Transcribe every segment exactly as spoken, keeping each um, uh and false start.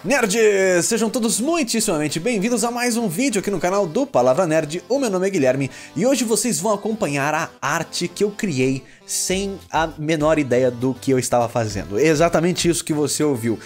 Nerds, sejam todos muitíssimamente bem-vindos a mais um vídeo aqui no canal do Palavra Nerd. O meu nome é Guilherme e hoje vocês vão acompanhar a arte que eu criei sem a menor ideia do que eu estava fazendo. É exatamente isso que você ouviu.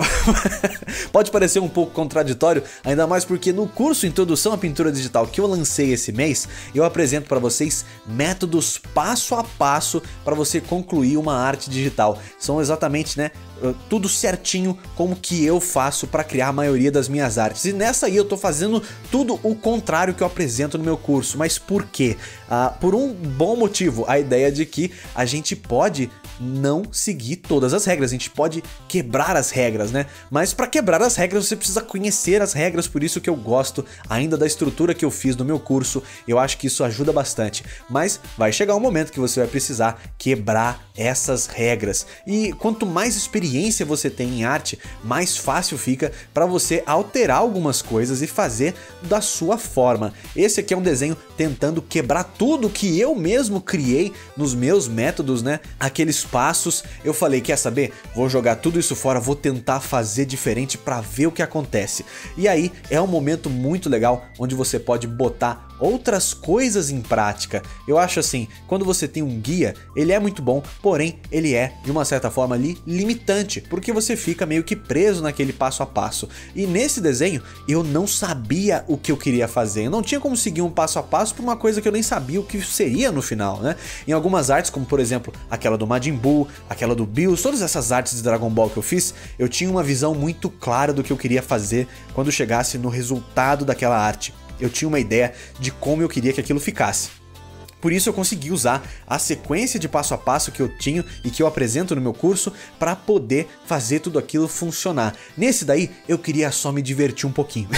Pode parecer um pouco contraditório, ainda mais porque no curso Introdução à Pintura Digital que eu lancei esse mês, eu apresento para vocês métodos passo a passo para você concluir uma arte digital. São exatamente, né, tudo certinho como que eu faço para criar a maioria das minhas artes. E nessa aí eu tô fazendo tudo o contrário que eu apresento no meu curso. Mas por quê? Ah, por um bom motivo, a ideia de que a gente pode não seguir todas as regras, a gente pode quebrar as regras, né? Mas para quebrar as regras você precisa conhecer as regras, por isso que eu gosto ainda da estrutura que eu fiz no meu curso. Eu acho que isso ajuda bastante, mas vai chegar um momento que você vai precisar quebrar essas regras. E quanto mais experiência você tem em arte, mais fácil fica para você alterar algumas coisas e fazer da sua forma. Esse aqui é um desenho tentando quebrar tudo que eu mesmo criei nos meus métodos, né? Aqueles passos, eu falei, quer saber? Vou jogar tudo isso fora, vou tentar fazer diferente para ver o que acontece. E aí é um momento muito legal onde você pode botar outras coisas em prática. Eu acho assim, quando você tem um guia, ele é muito bom, porém ele é de uma certa forma ali limitante, porque você fica meio que preso naquele passo a passo. E nesse desenho eu não sabia o que eu queria fazer, eu não tinha como seguir um passo a passo por uma coisa que eu nem sabia o que seria no final, né? Em algumas artes, como por exemplo aquela do Majin Buu, aquela do Bills, todas essas artes de Dragon Ball que eu fiz, eu tinha uma visão muito clara do que eu queria fazer quando chegasse no resultado daquela arte. Eu tinha uma ideia de como eu queria que aquilo ficasse. Por isso eu consegui usar a sequência de passo a passo que eu tinha e que eu apresento no meu curso para poder fazer tudo aquilo funcionar. Nesse daí eu queria só me divertir um pouquinho.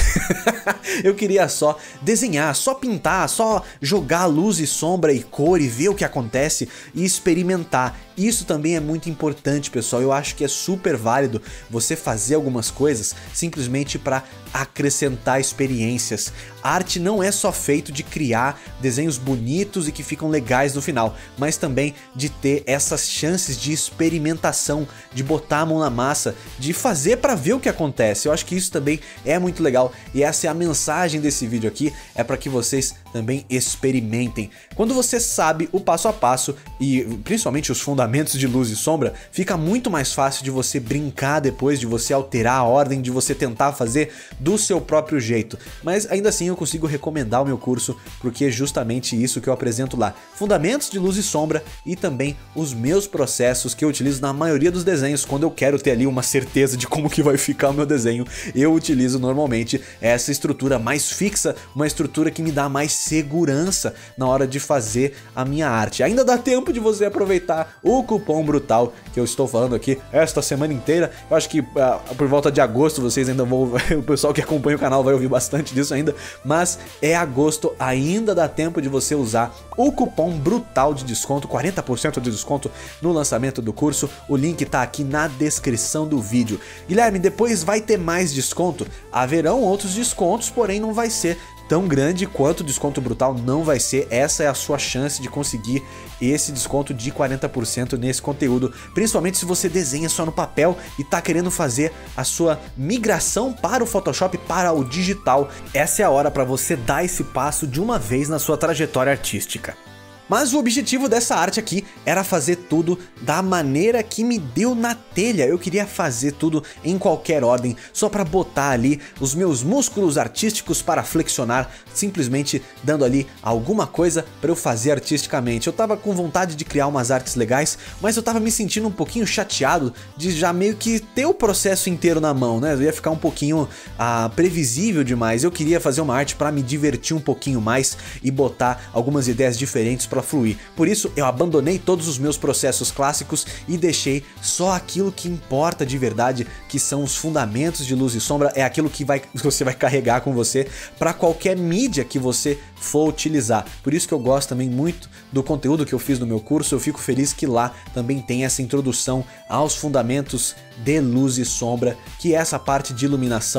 Eu queria só desenhar, só pintar, só jogar luz e sombra e cor e ver o que acontece e experimentar. Isso também é muito importante, pessoal. Eu acho que é super válido você fazer algumas coisas simplesmente para acrescentar experiências. A arte não é só feito de criar desenhos bonitos e que ficam legais no final, mas também de ter essas chances de experimentação, de botar a mão na massa, de fazer para ver o que acontece. Eu acho que isso também é muito legal e essa é a mensagem desse vídeo aqui, é para que vocês também experimentem. Quando você sabe o passo a passo e principalmente os fundamentos de luz e sombra, fica muito mais fácil de você brincar depois, de você alterar a ordem, de você tentar fazer do seu próprio jeito. Mas ainda assim eu consigo recomendar o meu curso, porque é justamente isso que eu apresento lá. Fundamentos de luz e sombra e também os meus processos que eu utilizo na maioria dos desenhos. Quando eu quero ter ali uma certeza de como que vai ficar o meu desenho, eu utilizo normalmente essa estrutura mais fixa, uma estrutura que me dá mais segurança na hora de fazer a minha arte. Ainda dá tempo de você aproveitar o cupom brutal que eu estou falando aqui esta semana inteira. Eu acho que uh, por volta de agosto vocês ainda vão, o pessoal que acompanha o canal vai ouvir bastante disso ainda, mas é agosto, ainda dá tempo de você usar o cupom brutal de desconto, quarenta por cento de desconto no lançamento do curso. O link tá aqui na descrição do vídeo. Guilherme, depois vai ter mais desconto? Haverão outros descontos, porém não vai ser tão grande quanto o desconto brutal, não vai ser. Essa é a sua chance de conseguir esse desconto de quarenta por cento nesse conteúdo, principalmente se você desenha só no papel e tá querendo fazer a sua migração para o Photoshop, para o digital. Essa é a hora para você dar esse passo de uma vez na sua trajetória artística. Mas o objetivo dessa arte aqui era fazer tudo da maneira que me deu na telha. Eu queria fazer tudo em qualquer ordem, só para botar ali os meus músculos artísticos para flexionar, simplesmente dando ali alguma coisa para eu fazer artisticamente. Eu tava com vontade de criar umas artes legais, mas eu tava me sentindo um pouquinho chateado de já meio que ter o processo inteiro na mão, né? Eu ia ficar um pouquinho ah, previsível demais. Eu queria fazer uma arte para me divertir um pouquinho mais e botar algumas ideias diferentes para fluir. Por isso eu abandonei todos os meus processos clássicos e deixei só aquilo que importa de verdade, que são os fundamentos de luz e sombra. É aquilo que vai, você vai carregar com você para qualquer mídia que você for utilizar. Por isso que eu gosto também muito do conteúdo que eu fiz no meu curso. Eu fico feliz que lá também tem essa introdução aos fundamentos de luz e sombra, que é essa parte de iluminação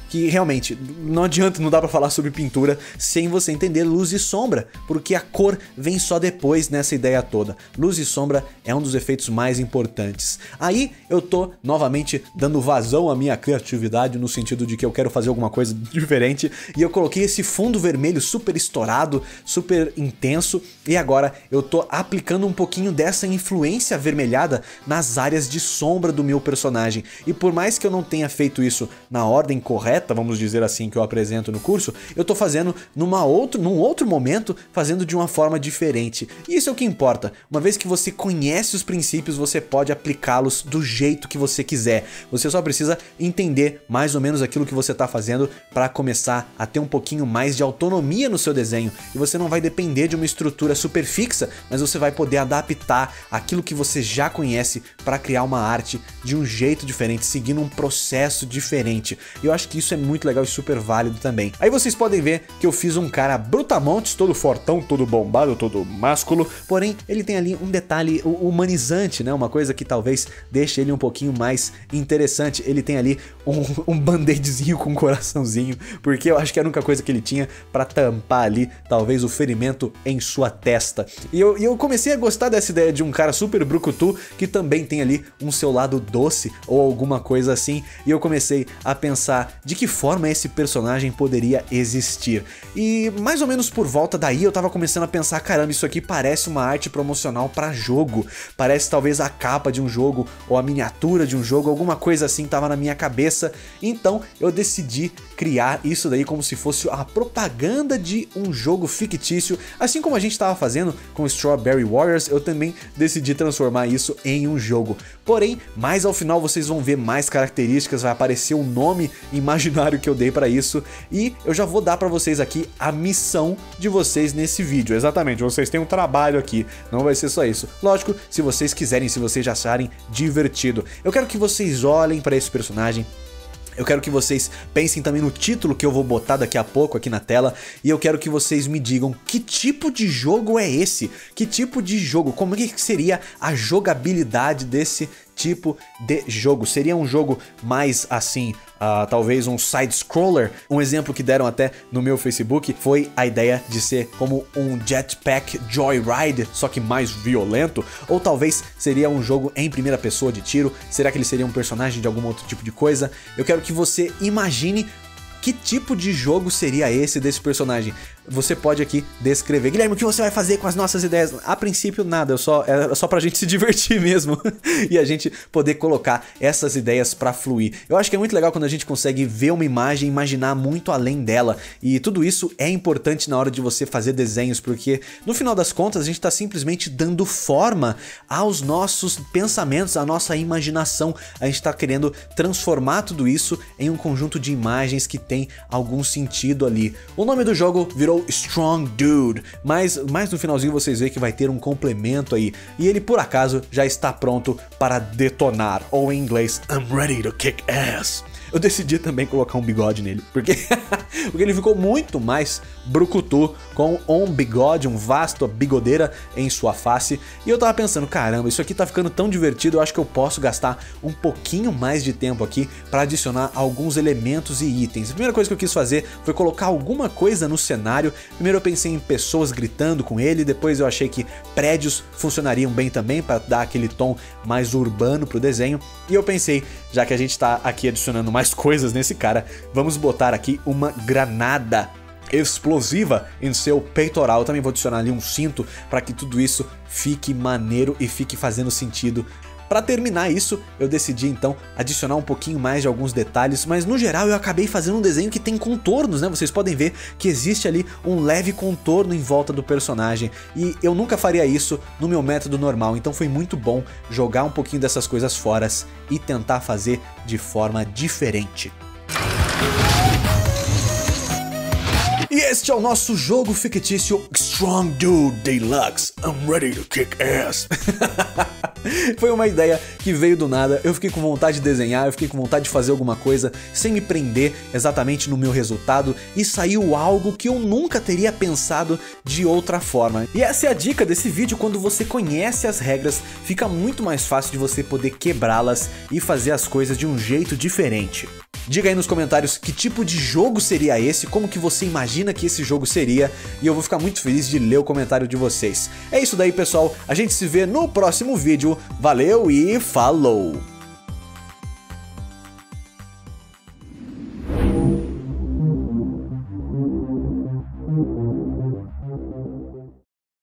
que realmente não adianta, não dá pra falar sobre pintura sem você entender luz e sombra, porque a cor vem só depois nessa ideia toda. Luz e sombra é um dos efeitos mais importantes. Aí eu tô novamente dando vazão à minha criatividade no sentido de que eu quero fazer alguma coisa diferente e eu coloquei esse fundo vermelho super estourado, super intenso, e agora eu tô aplicando um pouquinho dessa influência avermelhada nas áreas de sombra do meu personagem. E por mais que eu não tenha feito isso na ordem correta, vamos dizer assim, que eu apresento no curso, eu tô fazendo numa outro, num outro momento, fazendo de uma forma diferente. E isso é o que importa. Uma vez que você conhece os princípios, você pode aplicá-los do jeito que você quiser. Você só precisa entender mais ou menos aquilo que você tá fazendo para começar a ter um pouquinho mais de autonomia no seu desenho. E você não vai depender de uma estrutura super fixa, mas você vai poder adaptar aquilo que você já conhece para criar uma arte de um jeito diferente, seguindo um processo diferente. E eu acho que isso é muito legal e super válido também. Aí vocês podem ver que eu fiz um cara brutamontes, todo fortão, todo bombado, todo másculo, porém ele tem ali um detalhe humanizante, né? Uma coisa que talvez deixe ele um pouquinho mais interessante. Ele tem ali um, um band-aidzinho com um coraçãozinho, porque eu acho que era a única coisa que ele tinha para tampar ali, talvez, o ferimento em sua testa. E eu, e eu comecei a gostar dessa ideia de um cara super brucutu, que também tem ali um seu lado doce, ou alguma coisa assim, e eu comecei a pensar de que forma esse personagem poderia existir. E mais ou menos por volta daí eu tava começando a pensar, caramba, isso aqui parece uma arte promocional para jogo, parece talvez a capa de um jogo, ou a miniatura de um jogo, alguma coisa assim tava na minha cabeça. Então eu decidi criar isso daí como se fosse a propaganda de um jogo fictício, assim como a gente estava fazendo com Strawberry Warriors. Eu também decidi transformar isso em um jogo. Porém, mais ao final vocês vão ver mais características, vai aparecer o nome imaginário que eu dei para isso, e eu já vou dar para vocês aqui a missão de vocês nesse vídeo. Exatamente, vocês têm um trabalho aqui, não vai ser só isso. Lógico, se vocês quiserem, se vocês já acharem divertido. Eu quero que vocês olhem para esse personagem. Eu quero que vocês pensem também no título que eu vou botar daqui a pouco aqui na tela, e eu quero que vocês me digam que tipo de jogo é esse? Que tipo de jogo? Como que seria a jogabilidade desse tipo de jogo? Seria um jogo mais assim, uh, talvez um side-scroller? Um exemplo que deram até no meu Facebook foi a ideia de ser como um Jetpack Joyride, só que mais violento. Ou talvez seria um jogo em primeira pessoa de tiro. Será que ele seria um personagem de algum outro tipo de coisa? Eu quero que você imagine que tipo de jogo seria esse desse personagem. Você pode aqui descrever. Guilherme, o que você vai fazer com as nossas ideias? A princípio nada, eu só, é só pra gente se divertir mesmo e a gente poder colocar essas ideias pra fluir. Eu acho que é muito legal quando a gente consegue ver uma imagem e imaginar muito além dela, e tudo isso é importante na hora de você fazer desenhos, porque no final das contas a gente tá simplesmente dando forma aos nossos pensamentos, à nossa imaginação. A gente tá querendo transformar tudo isso em um conjunto de imagens que tem algum sentido ali. O nome do jogo virou Strong Dude, mas mais no finalzinho vocês veem que vai ter um complemento aí, e ele por acaso já está pronto para detonar, ou em inglês, I'm ready to kick ass. Eu decidi também colocar um bigode nele, porque, porque ele ficou muito mais brucutu, com um bigode, um vasto bigodeira em sua face. E eu tava pensando, caramba, isso aqui tá ficando tão divertido, eu acho que eu posso gastar um pouquinho mais de tempo aqui para adicionar alguns elementos e itens. A primeira coisa que eu quis fazer foi colocar alguma coisa no cenário. Primeiro eu pensei em pessoas gritando com ele, depois eu achei que prédios funcionariam bem também para dar aquele tom mais urbano pro desenho. E eu pensei, já que a gente tá aqui adicionando mais mais coisas nesse cara, vamos botar aqui uma granada explosiva em seu peitoral. Eu também vou adicionar ali um cinto para que tudo isso fique maneiro e fique fazendo sentido. Para terminar isso, eu decidi então adicionar um pouquinho mais de alguns detalhes, mas no geral eu acabei fazendo um desenho que tem contornos, né? Vocês podem ver que existe ali um leve contorno em volta do personagem, e eu nunca faria isso no meu método normal, então foi muito bom jogar um pouquinho dessas coisas fora e tentar fazer de forma diferente. E este é o nosso jogo fictício Strong Dude Deluxe, I'm ready to kick ass. Foi uma ideia que veio do nada, eu fiquei com vontade de desenhar, eu fiquei com vontade de fazer alguma coisa sem me prender exatamente no meu resultado, e saiu algo que eu nunca teria pensado de outra forma. E essa é a dica desse vídeo: quando você conhece as regras, fica muito mais fácil de você poder quebrá-las e fazer as coisas de um jeito diferente. Diga aí nos comentários que tipo de jogo seria esse, como que você imagina que esse jogo seria, e eu vou ficar muito feliz de ler o comentário de vocês. É isso daí, pessoal, a gente se vê no próximo vídeo, valeu e falou!